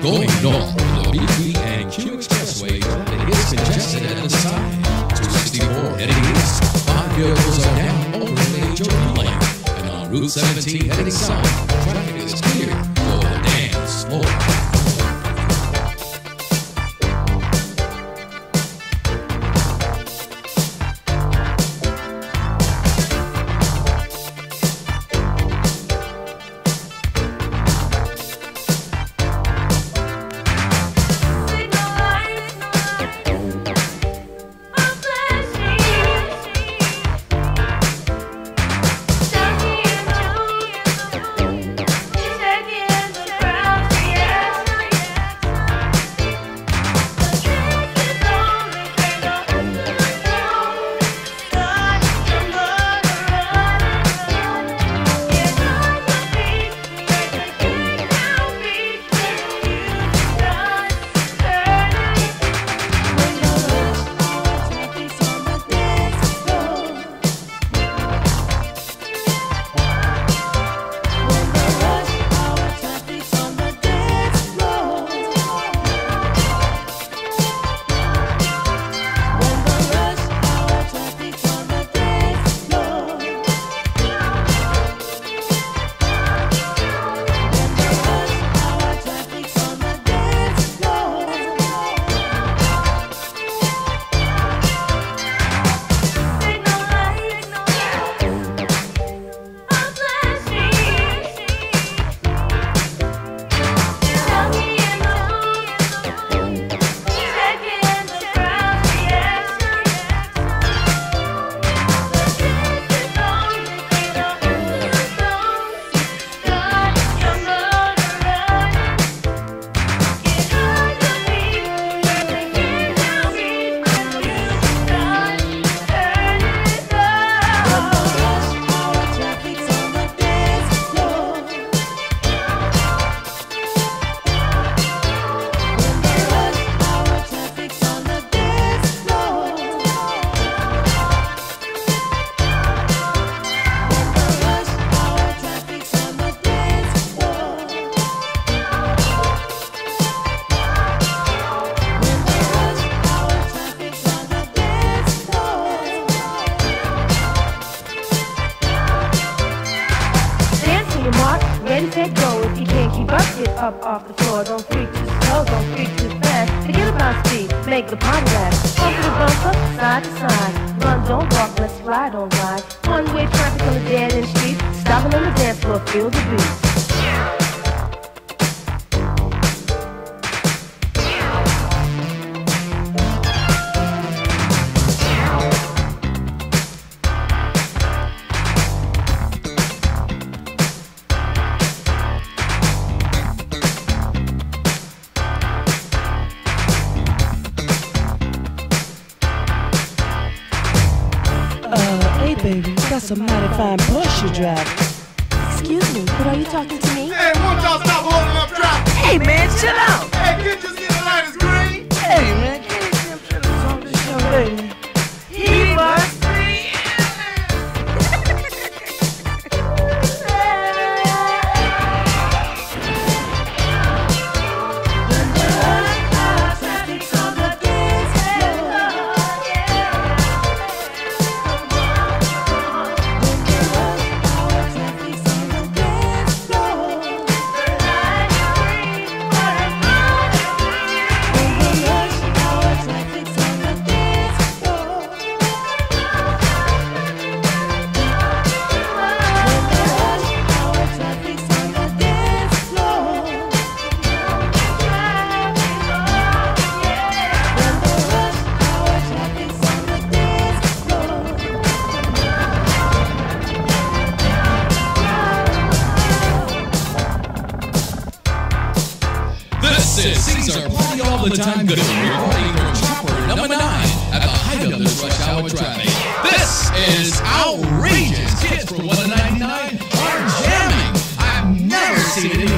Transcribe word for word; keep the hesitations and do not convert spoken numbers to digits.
Going north, the B P and Q Expressway is congested at this time. two sixty-four heading east. Five vehicles are down over the H O P lane. And on Route seventeen heading south, traffic is clear for the dance floor. Ready, set, go. If you can't keep up, get up off the floor. Don't freak too slow, don't freak too fast. Forget about speed, make the party last. Off the bumper, side to side. Run, don't walk, let's ride, don't ride. One-way traffic on the dead-end street. Stopping on the dance floor, feel the beat. Baby, that's a mighty fine Porsche you drive. Excuse me, but are you talking to me? Hey, won't y'all stop holding up traffic? Hey man, chill out. Hey, can't you see the light is green? Hey man, can't you see I'm trying to talk to this young lady? He must be. Caesar party all the time good. Reporting from chopper number nine at the height of this rush hour traffic. This is outrageous. Kids from one ninety-nine are jamming. I've never seen it